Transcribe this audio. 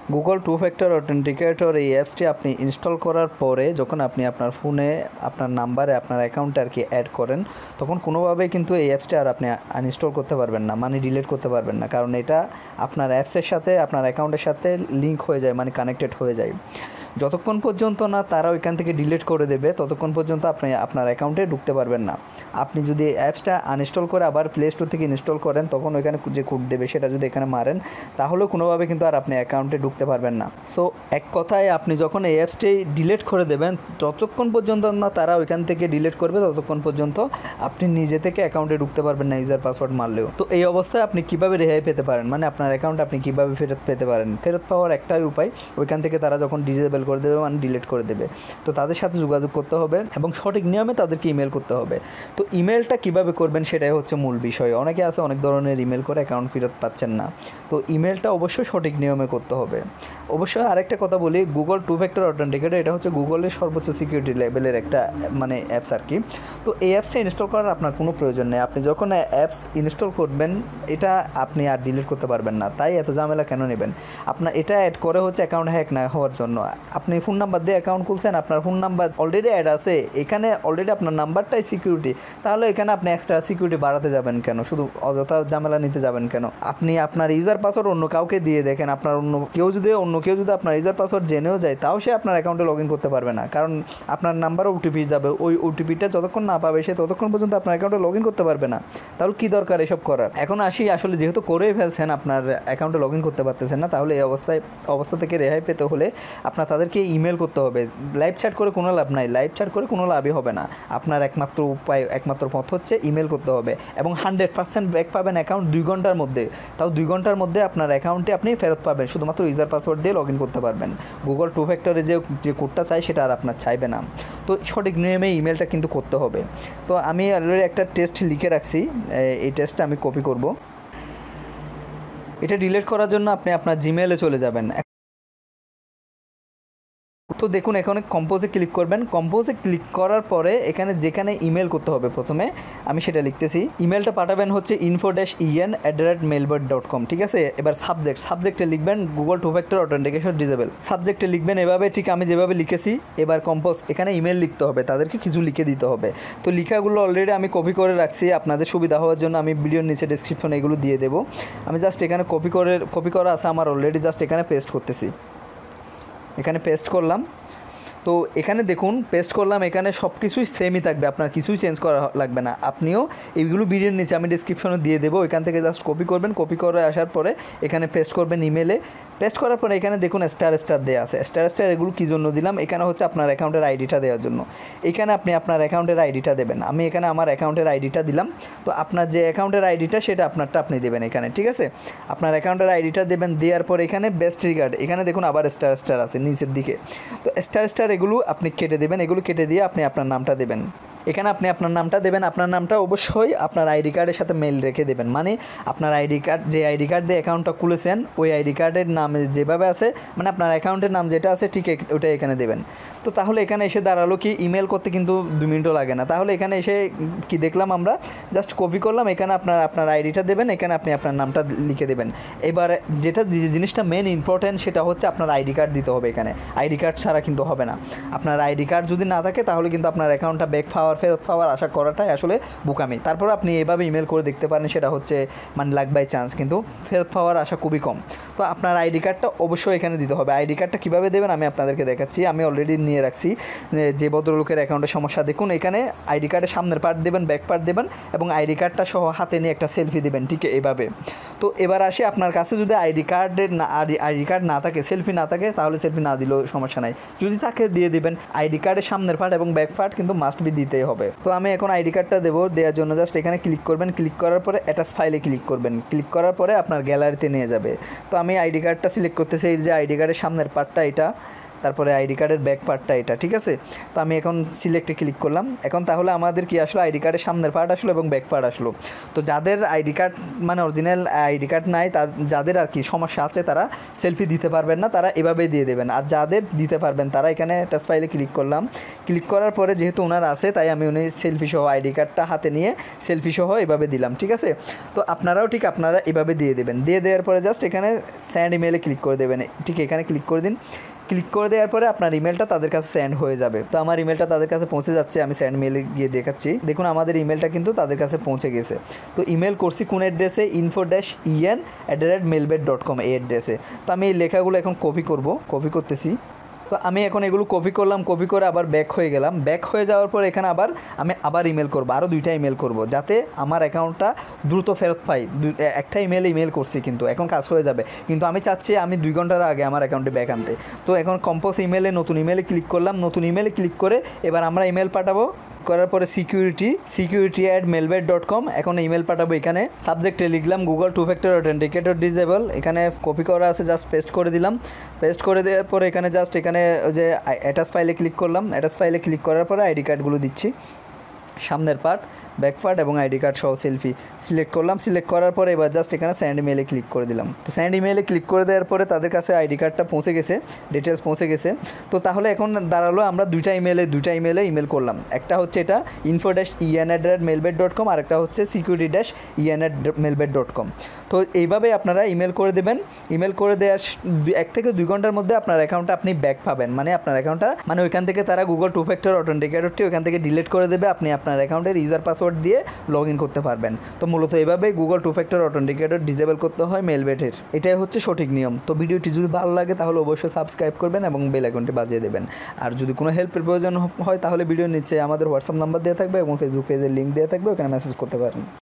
Google two factor authenticator এই অ্যাপসটি আপনি ইনস্টল করার পরে যখন আপনি আপনার ফোনে আপনার নাম্বারে আপনার অ্যাকাউন্টে আর কি অ্যাড করেন, তখন কোনোভাবেই কিন্তু এই অ্যাপসটি আর আপনি আনইনস্টল করতে পারবেন না, মানে ডিলিট করতে পারবেন না, কারণ এটা আপনার অ্যাপসের সাথে আপনার অ্যাকাউন্টের সাথে লিঙ্ক হয়ে যায়, মানে কানেক্টেড হয়ে যায়। যতক্ষণ পর্যন্ত না তারা ওইখান থেকে ডিলিট করে দেবে ততক্ষণ পর্যন্ত আপনি আপনার অ্যাকাউন্টে ঢুকতে পারবেন না। আপনি যদি অ্যাপসটা আনইনস্টল করে আবার প্লে স্টোর থেকে ইনস্টল করেন, তখন ওইখানে যে কোড দেবে সেটা যদি এখানে মারেন, তাহলেও কোনোভাবে কিন্তু আর আপনি অ্যাকাউন্টে ঢুকতে পারবেন না। সো এক কথায় আপনি যখন এই অ্যাপসটি ডিলিট করে দেবেন, যতক্ষণ পর্যন্ত না তারা ওইখান থেকে ডিলিট করবে ততক্ষণ পর্যন্ত আপনি নিজে থেকে অ্যাকাউন্টে ঢুকতে পারবেন না, ইউজার পাসওয়ার্ড মারলেও। তো এই অবস্থায় আপনি কীভাবে রেহাই পেতে পারেন, মানে আপনার অ্যাকাউন্ট আপনি কীভাবে ফেরত পেতে পারেন? ফেরত পাওয়ার একটাই উপায়, ওইখান থেকে তারা যখন ডিসেবল করে দেবে মানে ডিলিট করে দেবে, তো তাদের সাথে যোগাযোগ করতে হবে এবং সঠিক নিয়মে তাদেরকে ইমেল করতে হবে। তো ইমেলটা কীভাবে করবেন সেটাই হচ্ছে মূল বিষয়। অনেকে আছে অনেক ধরনের ইমেল করে অ্যাকাউন্ট ফেরত পাচ্ছেন না, তো ইমেলটা অবশ্যই সঠিক নিয়মে করতে হবে। অবশ্যই আরেকটা কথা বলি, গুগল টু ফ্যাক্টর অথেন্টিকেটর এটা হচ্ছে গুগলের সর্বোচ্চ সিকিউরিটি লেভেলের একটা মানে অ্যাপস আর কি। তো এই অ্যাপসটা ইনস্টল করার আপনার কোনো প্রয়োজন নেই। আপনি যখন অ্যাপস ইনস্টল করবেন এটা আপনি আর ডিলিট করতে পারবেন না, তাই এত ঝামেলা কেন নেবেন? আপনার এটা অ্যাড করে হচ্ছে অ্যাকাউন্ট হ্যাক না হওয়ার জন্য। আপনি ফোন নাম্বার দিয়ে অ্যাকাউন্ট খুলছেন, আপনার ফোন নাম্বার অলরেডি অ্যাড আছে, এখানে অলরেডি আপনার নাম্বারটাই সিকিউরিটি, তাহলে এখানে আপনি এক্সট্রা সিকিউরিটি বাড়াতে যাবেন কেন? শুধু অযথা ঝামেলা নিতে যাবেন কেন? আপনি আপনার ইউজার পাসওয়ার্ড অন্য কাউকে দিয়ে দেখেন, আপনার অন্য কেউ যদি আপনার ইউজার পাসওয়ার্ড জেনেও যায়, তাও সে আপনার অ্যাকাউন্টে লগ ইন করতে পারবে না, কারণ আপনার নাম্বারও ওটিপি যাবে, ওই ওটিপিটা যতক্ষণ না পাবে সে ততক্ষণ পর্যন্ত আপনার অ্যাকাউন্টে লগ ইন করতে পারবে না। তাহলে কী দরকার এসব করার? এখন আসি, আসলে যেহেতু করেই ফেলছেন আপনার অ্যাকাউন্টে লগ ইন করতে পারতেছেন না, তাহলে এই অবস্থা থেকে রেহাই পেতে হলে আপনার তাদেরকে ইমেল করতে হবে। লাইভ চ্যাট করে কোনো লাভ নাই, লাইভ চ্যাট করে কোনো লাভই হবে না। আপনার একমাত্র উপায়, একমাত্র পথ হচ্ছে ইমেল করতে হবে, এবং 100% ব্যাক পাবেন অ্যাকাউন্ট 2 ঘন্টার মধ্যে। তাও 2 ঘন্টার মধ্যে আপনার অ্যাকাউন্টে আপনি ফেরত পাবেন, শুধুমাত্র ইউজার পাসওয়ার্ড দিয়ে লগ ইন করতে পারবেন। গুগল টু ফ্যাক্টরে যে কোডটা চাই সেটা আর আপনার চাইবে না। তো সঠিক নিয়মে ইমেলটা কিন্তু করতে হবে। তো আমি অলরেডি একটা টেস্ট লিখে রাখছি, এই টেস্টটা আমি কপি করব। এটা ডিলিট করার জন্য আপনি আপনার জিমেইলে চলে যাবেন। তো দেখুন এখানে কম্পোজে ক্লিক করবেন। কম্পোজে ক্লিক করার পরে এখানে যেখানে ইমেল করতে হবে প্রথমে আমি সেটা লিখতেছি। ইমেলটা পাঠাবেন হচ্ছে info-en@melbet.com, ঠিক আছে। এবার সাবজেক্টে লিখবেন Google two factor authentication disable, সাবজেক্টে লিখবেন এভাবে, ঠিক আমি যেভাবে লিখেছি। এবার কম্পোজ, এখানে ইমেল লিখতে হবে, তাদেরকে কিছু লিখে দিতে হবে। তো লেখাগুলো অলরেডি আমি কপি করে রাখছি, আপনাদের সুবিধা হওয়ার জন্য আমি ভিডিওর নিচে ডেসক্রিপশনে এগুলো দিয়ে দেবো। আমি জাস্ট এখানে কপি করা আছে আমার অলরেডি, জাস্ট এখানে পেস্ট করতেছি। এখানে পেস্ট করলাম। তো এখানে দেখুন পেস্ট করলাম, এখানে সব কিছুই সেমই থাকবে, আপনার কিছুই চেঞ্জ করা লাগবে না। আপনিও এইগুলো ভিডিওর নিচে আমি ডিসক্রিপশনে দিয়ে দেবো, এখান থেকে জাস্ট কপি করবেন। কপি করে আসার পরে এখানে পেস্ট করবেন ইমেলে। পেস্ট করার পরে এখানে দেখুন স্টার দেওয়া আছে। স্টার এগুলো কী জন্য দিলাম? এখানে হচ্ছে আপনার অ্যাকাউন্টের আইডিটা দেওয়ার জন্য। এখানে আপনি আপনার অ্যাকাউন্টের আইডিটা দেবেন। আমি এখানে আমার অ্যাকাউন্টের আইডিটা দিলাম। তো আপনার যে অ্যাকাউন্টের আইডিটা সেটা আপনারটা আপনি দেবেন এখানে, ঠিক আছে। আপনার অ্যাকাউন্টের আইডিটা দেবেন, দেওয়ার পর এখানে বেস্ট রিগার্ড, এখানে দেখুন আবার স্টার আছে নিচের দিকে। তো স্টার এগুলো আপনি কেটে দেবেন, এগুলো কেটে দিয়ে আপনি আপনার নামটা দেবেন। এখানে আপনি আপনার নামটা দেবেন। আপনার নামটা অবশ্যই আপনার আইডি কার্ডের সাথে মেল রেখে দেবেন, মানে আপনার আইডি কার্ড, যে আইডি কার্ড দিয়ে অ্যাকাউন্টটা খুলেছেন ওই আইডি কার্ডের নামে যেভাবে আছে, মানে আপনার অ্যাকাউন্টের নাম যেটা আছে ঠিক ওটাই এখানে দেবেন। তো তাহলে এখানে এসে দাঁড়ালো কি, ইমেল করতে কিন্তু 2 মিনিটও লাগে না। তাহলে এখানে এসে কি দেখলাম আমরা, জাস্ট কপি করলাম, এখানে আপনার আইডিটা দেবেন, এখানে আপনি আপনার নামটা লিখে দেবেন। এবার যেটা জিনিসটা মেন ইম্পর্টেন্ট সেটা হচ্ছে আপনার আইডি কার্ড দিতে হবে এখানে। আইডি কার্ড ছাড়া কিন্তু হবে না। আপনার আইডি কার্ড যদি না থাকে তাহলে কিন্তু আপনার অ্যাকাউন্টটা ফেরত পাওয়ার আশা করাটাই আসলে বোকামি। তারপর আপনি এভাবে ইমেল করে দেখতে পারেন, সেটা হচ্ছে মানে লাক বাই চান্স, কিন্তু ফেরত পাওয়ার আশা খুবই কম। তো আপনার আইডি কার্ডটা অবশ্যই এখানে দিতে হবে। আইডি কার্ডটা কীভাবে দেবেন আমি আপনাদেরকে দেখাচ্ছি, আমি অলরেডি নিয়ে রাখছি। যে ভদ্রলোকের অ্যাকাউন্টের সমস্যা দেখুন, এখানে আইডি কার্ডের সামনের পার্ট দেবেন, ব্যাক পার্ট দেবেন, এবং আইডি কার্ডটা সহ হাতে নিয়ে একটা সেলফি দেবেন, ঠিক এভাবে। তো এবার আসি, আপনার কাছে যদি আইডি কার্ড না থাকে, সেলফি না থাকে, তাহলে সেলফি না দিলেও সমস্যা নাই, যদি তাকে দিয়ে দেবেন। আইডি কার্ডের সামনের পার্ট এবং ব্যাক পার্ট কিন্তু মাস্ট বি দিতেই হবে। তো আমি এখন আইডি কার্ডটা দেবো, দেওয়ার জন্য জাস্ট এখানে ক্লিক করবেন। ক্লিক করার পরে অ্যাটাচ ফাইলে ক্লিক করবেন। ক্লিক করার পরে আপনার গ্যালারিতে নিয়ে যাবে। তো আমি আইডি কার্ডটা সিলেক্ট করতেছি, এই যে আইডি কার্ডের সামনের পার্টটা এটা। তো তারপরে আইডি কার্ডের ব্যাক পার্টটা এটা, ঠিক আছে। তো আমি এখন সিলেক্টে ক্লিক করলাম। এখন তাহলে আমাদের কি আসলো, আইডি কার্ডের সামনের পার্ট আসলো এবং ব্যাক পার্ট আসলো। তো যাদের আইডি কার্ড মানে অরিজিনাল আইডি কার্ড নাই, যাদের আর কি সমস্যা আছে তারা সেলফি দিতে পারবেন না, তারা এভাবেই দিয়ে দেবেন। আর যাদের দিতে পারবেন তারা এখানে টাচ ফাইলে ক্লিক করলাম। ক্লিক করার পরে যেহেতু ওনার আছে তাই আমি উনি সেলফি সহ আইডি কার্ডটা হাতে নিয়ে সেলফি সহ এভাবে দিলাম, ঠিক আছে। তো আপনারাও ঠিক আপনারা এভাবে দিয়ে দেবেন। দিয়ে দেওয়ার পরে জাস্ট এখানে সেন্ড ইমেলে ক্লিক করে দেবেন, ঠিক এখানে ক্লিক করে দিন। ক্লিক করে দেওয়ার পরে আপনার ইমেলটা তাদের কাছে সেন্ড হয়ে যাবে। তো আমার ইমেলটা তাদের কাছে পৌঁছে যাচ্ছে, আমি সেন্ড মেলে গিয়ে দেখাচ্ছি। দেখুন আমাদের ইমেলটা কিন্তু তাদের কাছে পৌঁছে গেছে। তো ইমেল করছি কোন অ্যাড্রেসে, info-en@melbet.com এই অ্যাড্রেসে। তো আমি এই লেখাগুলো এখন কপি করতেছি। তো আমি এখন এগুলো কপি করলাম, কপি করে আবার ব্যাক হয়ে গেলাম। ব্যাক হয়ে যাওয়ার পর এখানে আমি আবার ইমেল করবো, আরও 2টা ইমেল করব, যাতে আমার অ্যাকাউন্টটা দ্রুত ফেরত পাই। একটা ইমেল করছি কিন্তু এখন কাজ হয়ে যাবে, কিন্তু আমি চাচ্ছি আমি 2 ঘন্টার আগে আমার অ্যাকাউন্টে ব্যাক আনতে। তো এখন কম্পোজ নতুন ইমেলে ক্লিক করলাম। নতুন ইমেলে ক্লিক করে এবার আমরা ইমেল পাঠাবো। করার পরে security@melbet.com এখন ইমেল পাঠাবো। এখানে সাবজেক্টে লিখলাম Google 2 Factor Authenticator ডিসেবল। এখানে কপি করা আছে, জাস্ট পেস্ট করে দিলাম। পেস্ট করে দেওয়ার পরে এখানে জাস্ট এখানে যে অ্যাটাচ ফাইলে ক্লিক করলাম। অ্যাটাচ ফাইলে ক্লিক করার পরে আইডি কার্ডগুলো দিচ্ছি, সামনের পার্ট, ব্যাক পার্ট এবং আইডি কার্ড সহ সেলফি সিলেক্ট করলাম। সিলেক্ট করার পরে এবার জাস্ট এখানে সেন্ড ইমেলে ক্লিক করে দিলাম। তো সেন্ড ইমেলে ক্লিক করে দেওয়ার পরে তাদের কাছে আইডি কার্ডটা পৌঁছে গেছে, ডিটেলস পৌঁছে গেছে। তো তাহলে এখন দাঁড়ালো আমরা 2টা ইমেলে ইমেল করলাম। একটা হচ্ছে এটা info-en@melbet.com আর একটা হচ্ছে security-en@melbet.com। তো এইভাবে আপনারা ইমেল করে দেবেন। ইমেল করে দেওয়ার 1 থেকে 2 ঘন্টার মধ্যে আপনার অ্যাকাউন্টটা আপনি ব্যাক পাবেন। মানে আপনার অ্যাকাউন্টটা মানে ওইখান থেকে তারা Google 2 Factor Authenticatorটি ওইখান থেকে ডিলিট করে দেবে, আপনি আপনার অ্যাকাউন্টের ইউজার পাসওয়ার্ড দিয়ে লগ ইন করতে পারবেন। তো মূলত এইভাবে Google 2 Factor Authenticator ডিসেবল করতে হয় মেলবেটের, এটাই হচ্ছে সঠিক নিয়ম। তো ভিডিওটি যদি ভালো লাগে তাহলে অবশ্যই সাবস্ক্রাইব করবেন এবং বেল আইকনটি বাজিয়ে দেবেন। আর যদি কোনো হেল্পের প্রয়োজন হয় তাহলে ভিডিওর নিচে আমাদের হোয়াটসঅ্যাপ নাম্বার দেওয়া থাকবে এবং ফেসবুক পেজের লিঙ্ক দেওয়া থাকবে, ওখানে মেসেজ করতে পারেন।